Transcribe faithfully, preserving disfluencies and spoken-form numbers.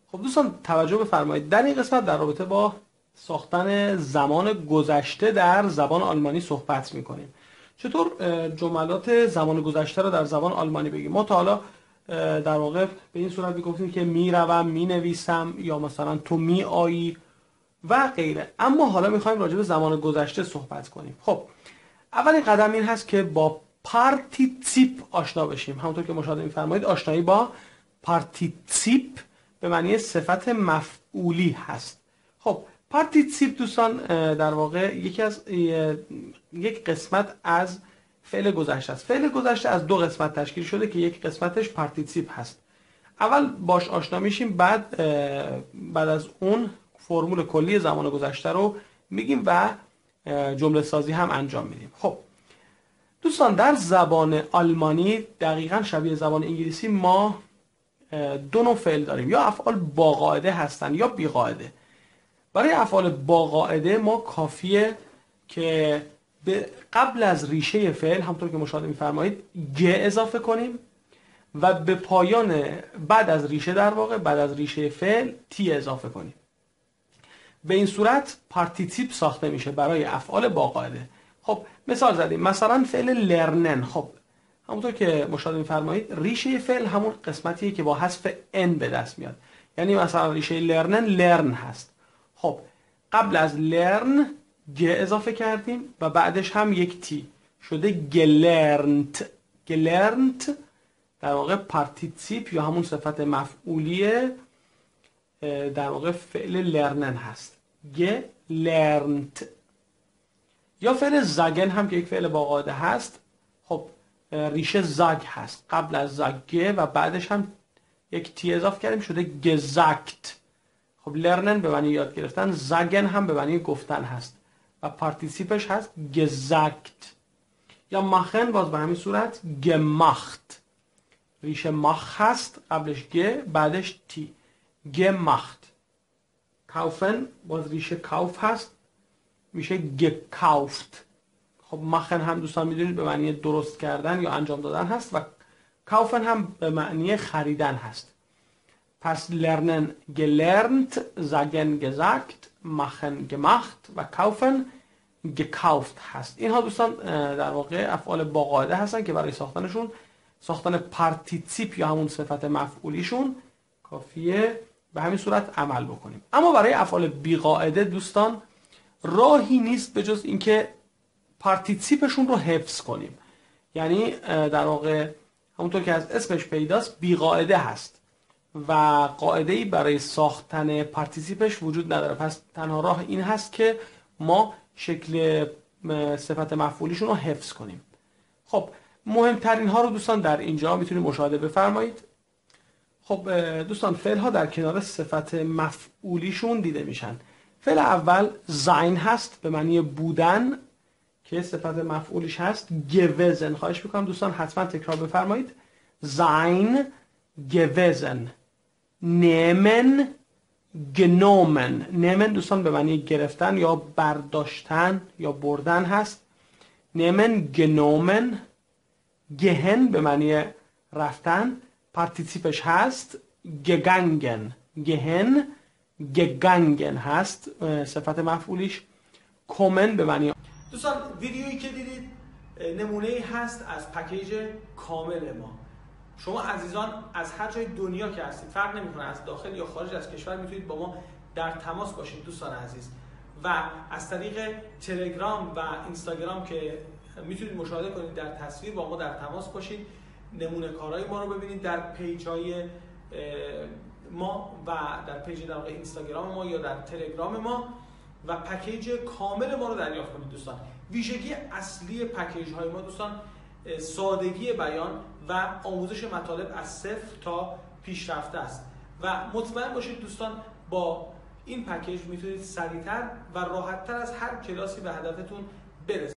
خب دوستان توجه بفرمایید، در این قسمت در رابطه با ساختن زمان گذشته در زبان آلمانی صحبت میکنیم. چطور جملات زمان گذشته رو در زبان آلمانی بگیم؟ ما تا حالا در واقع به این صورت میگفتیم که میروم، مینویسم، یا مثلا تو میآیی و غیره. اما حالا میخوایم راجع به زمان گذشته صحبت کنیم. خب اولین قدم این هست که با پارتیسیپ آشنا بشیم. همونطور که مشاهده میفرمایید آشنایی با پارتیسیپ به معنی صفت مفعولی هست. خب پارتیسیپ دوستان در واقع یکی از یک قسمت از فعل گذشته است. فعل گذشته از دو قسمت تشکیل شده که یک قسمتش پارتیسیپ هست. اول باش آشنا میشیم، بعد بعد از اون فرمول کلی زمان گذشته رو میگیم و جمله سازی هم انجام میدیم. خب دوستان در زبان آلمانی دقیقاً شبیه زبان انگلیسی ما دو نوع فعل داریم، یا افعال با قاعده هستن یا بی قاعده. برای افعال با قاعده ما کافیه که به قبل از ریشه فعل همونطور که مشاهده میفرمایید گ اضافه کنیم و به پایان بعد از ریشه در واقع بعد از ریشه فعل تی اضافه کنیم. به این صورت پارتیسیپ ساخته میشه برای افعال با قاعده. خب مثال زدیم، مثلا فعل لرنن. خب همونطور که مشاهده میفرمایید ریشه فعل همون قسمتیه که با حذف ان به دست میاد. یعنی مثلا ریشه لرنن لرن هست. خب قبل از لرن گ اضافه کردیم و بعدش هم یک تی شده گلرنت. گلرنت در واقع پارتیسیپ یا همون صفت مفعولیه در واقع فعل لرنن هست. گلرنت. یا فعل زاگن هم که یک فعل با قاعده هست. خب ریشه زاگ هست، قبل از زاگ و بعدش هم یک تی اضافه کردیم شده گزاکت. خب لرنن به معنی یاد گرفتن، زاگن هم به معنی گفتن هست و پارتیسیپش هست گزاکت. یا ماخن باز به همین صورت گماخت. ریشه ماخ هست، قبلش گ بعدش تی، گماخت. کاوفن باز ریشه کاوف هست، میشه گکاوفت. خب ماخن هم دوستان میدونید به معنی درست کردن یا انجام دادن هست و کاوفن هم به معنی خریدن هست. پس لرنن گلرنت، زاگن گزاکت، ماخن گماخت و کاوفن گکاوفت هست. اینها دوستان در واقع افعال با قاعده هستن که برای ساختنشون ساختن پارتیسیپ یا همون صفت مفعولیشون کافیه به همین صورت عمل بکنیم. اما برای افعال بی قاعده دوستان راهی نیست به جز اینکه پارتیسیپشون رو حفظ کنیم. یعنی در واقع همونطور که از اسمش پیداست بی قاعده هست و قاعده‌ای برای ساختن پارتیسیپش وجود نداره. پس تنها راه این هست که ما شکل صفت مفعولیشون رو حفظ کنیم. خب مهمترین ها رو دوستان در اینجا میتونید مشاهده بفرمایید. خب دوستان فعل ها در کنار صفت مفعولیشون دیده میشن. فعل اول زاین هست به معنی بودن که صفت مفعولش هست گوزن. خواهش میکنم دوستان حتما تکرار بفرمایید. زاین گوزن. نیمن گنومن. نیمن دوستان به معنی گرفتن یا برداشتن یا بردن هست. نیمن گنومن. گهن به معنی رفتن، پارتیسیپش هست گگنگن. گهن گگنگن هست صفت مفعولیش. کومن به معنی. دوستان ویدیویی که دیدید نمونه‌ای هست از پکیج کامل ما. شما عزیزان از هر جای دنیا که هستید فرق نمی‌کنه از داخل یا خارج از کشور میتونید با ما در تماس باشید دوستان عزیز، و از طریق تلگرام و اینستاگرام که میتونید مشاهده کنید در تصویر با ما در تماس باشید، نمونه کارهای ما رو ببینید در پیج‌های ما و در پیج در واقع اینستاگرام ما یا در تلگرام ما و پکیج کامل ما رو دریافت کنید دوستان. ویژگی اصلی پکیج های ما دوستان سادگی بیان و آموزش مطالب از صفر تا پیشرفته است و مطمئن باشید دوستان با این پکیج میتونید سریعتر و راحتتر از هر کلاسی به هدفتون برسید.